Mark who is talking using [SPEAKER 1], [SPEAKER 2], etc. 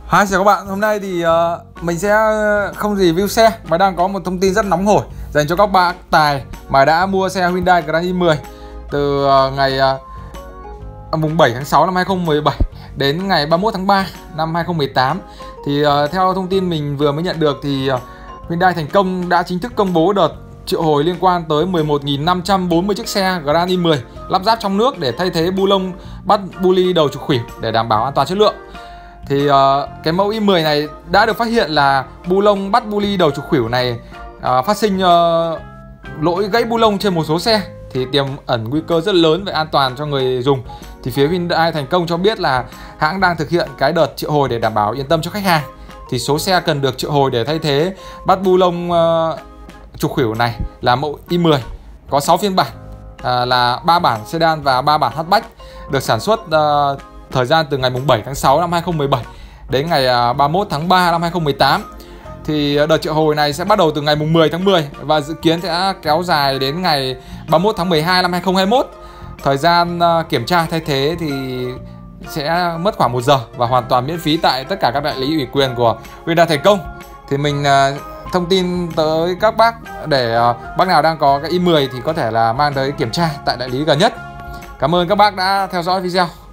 [SPEAKER 1] Hi, chào các bạn. Hôm nay thì mình sẽ không review xe mà đang có một thông tin rất nóng hổi dành cho các bạn tài mà đã mua xe Hyundai Grand i10 từ ngày mùng 7 tháng 6 năm 2017 đến ngày 31 tháng 3 năm 2018. Thì theo thông tin mình vừa mới nhận được thì Hyundai thành công đã chính thức công bố đợt triệu hồi liên quan tới 11.540 chiếc xe Grand i10 lắp ráp trong nước để thay thế bu lông bắt bu li đầu trục khuỷu để đảm bảo an toàn chất lượng. Thì cái mẫu i10 này đã được phát hiện là bu lông bắt bu li đầu trục khuỷu này phát sinh lỗi gãy bu lông trên một số xe, thì tiềm ẩn nguy cơ rất lớn về an toàn cho người dùng. Thì phía Hyundai thành công cho biết là hãng đang thực hiện cái đợt triệu hồi để đảm bảo yên tâm cho khách hàng. Thì số xe cần được triệu hồi để thay thế bắt bu lông trục khuỷu này là mẫu i10, có 6 phiên bản, là 3 bản sedan và 3 bản hatchback, được sản xuất thời gian từ ngày 7 tháng 6 năm 2017 đến ngày 31 tháng 3 năm 2018. Thì đợt triệu hồi này sẽ bắt đầu từ ngày 10 tháng 10 và dự kiến sẽ kéo dài đến ngày 31 tháng 12 năm 2021. Thời gian kiểm tra thay thế thì sẽ mất khoảng 1 giờ và hoàn toàn miễn phí tại tất cả các đại lý ủy quyền của Hyundai thành công. Thì mình thông tin tới các bác để bác nào đang có cái i10 thì có thể là mang tới kiểm tra tại đại lý gần nhất. Cảm ơn các bác đã theo dõi video.